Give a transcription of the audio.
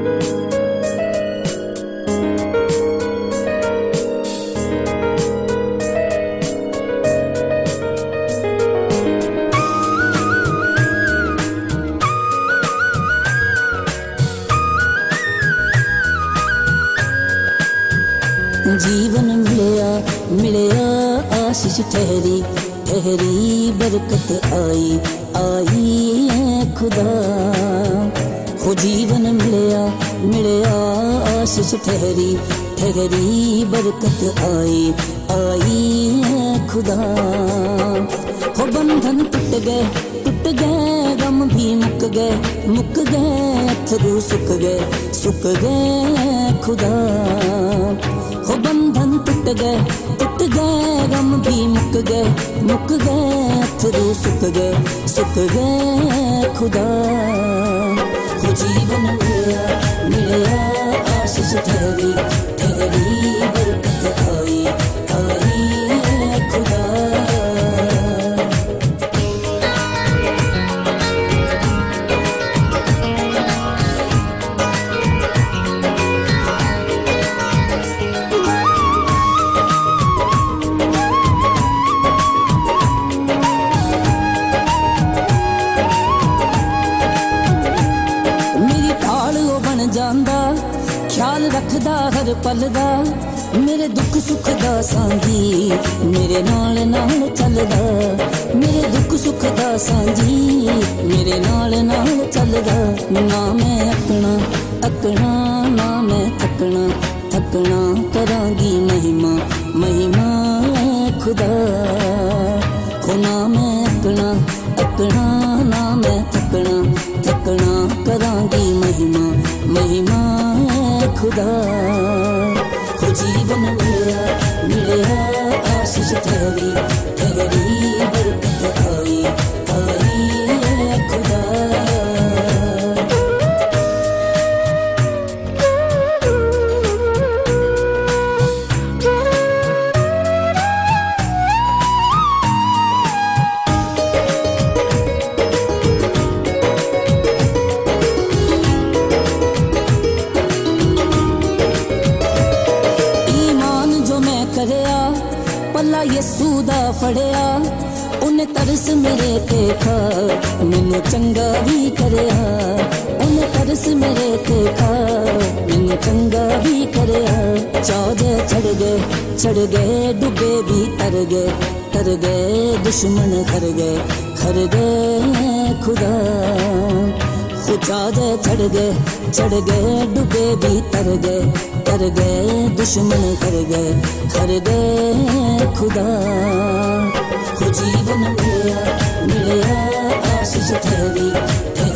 जीवन मिलया मिलया आशीष ठहरी ठहरी बरकत आई आई है खुदा। हो जीवन मिलया मिलया आशीष ठहरी ठहरी बरकत आई आई है खुदा। हो बंधन टूट गए गम भी मुक गए अथरू सुख गए खुदा। हो बंधन टूट गए गम भी मुक गए अथरू सुख गए खुदा। हो जीवन मिलया आशीष ठहरी ठहरी बरकत आई आई है खुदा। ख्याल रखदा हर पल दा मेरे दुख सुख दा सांझी मेरे नाल नाल चलदा। मेरे दुख सुख दा सांझी मेरे नाल नाल चलदा। ना मैं अकना ना मैं थकना करांगी महिमा खुदा। हो ना मैं अकना ना मैं थकना करांगी महिमा खुदा। हो जीवन मिलया आशीष ठहरी ठहरी बरकत आई आई है खुदा। पल्ला यसू दा फड़िया उन्हें तरस मेरे ते खा मैनू चंगा भी करया। उन्हें तरस मेरे ते खा मैनू चंगा भी करया। चाजे चढ़ गए डूबे भी तर गए दुश्मन हर गए खुदा। चाजे चढ़ गए डूबे भी तर गए दुश्मन हर गए खुदा। हो जीवन मिलया आशीष ठहरी